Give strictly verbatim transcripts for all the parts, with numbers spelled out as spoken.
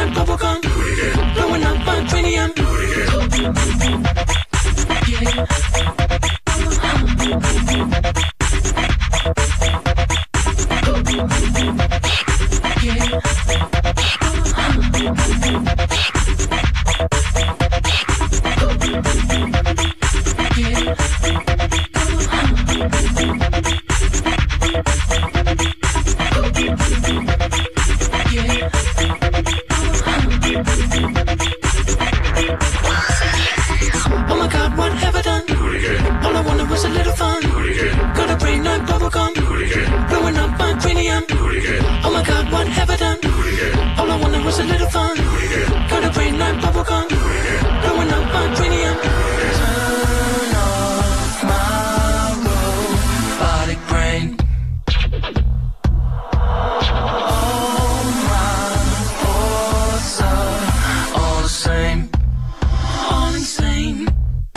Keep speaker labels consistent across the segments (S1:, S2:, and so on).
S1: like bubblegum. Blowing up my cranium. Yeah. Oh my God, what have I done? All I wanted was a little fun. Got a brain like bubblegum. Blowing up my cranium. Oh my God, what have I done? All I wanted was a little fun. Got a brain like bubblegum. Blowing up my cranium. Turn off my robotic brain. All my thoughts are all the same. All insane.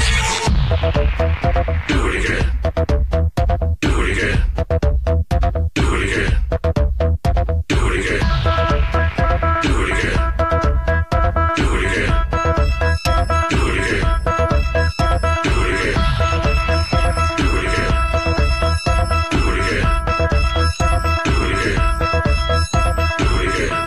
S1: Do it again. Do it again. Do it again. Do it again. Do it again. Do it again. Do it again. Do it again. Do it again. Do it again. Do it again. Do it again.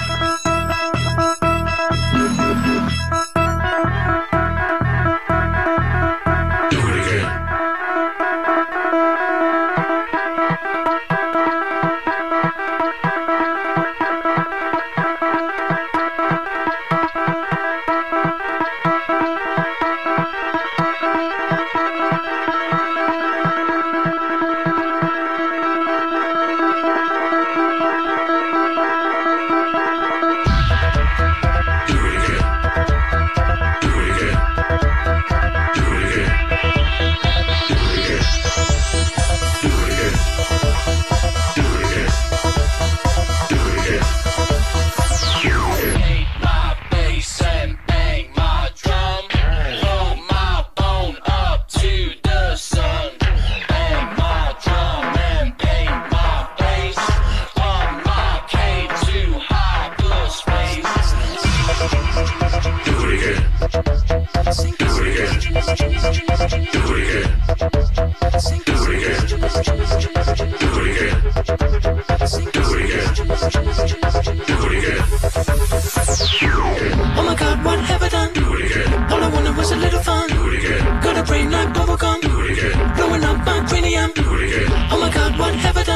S1: Oh my God, what have I done? All I wanted was a little fun. Got a brain like bubblegum. Blowing up my cranium. Oh my God, what have I done?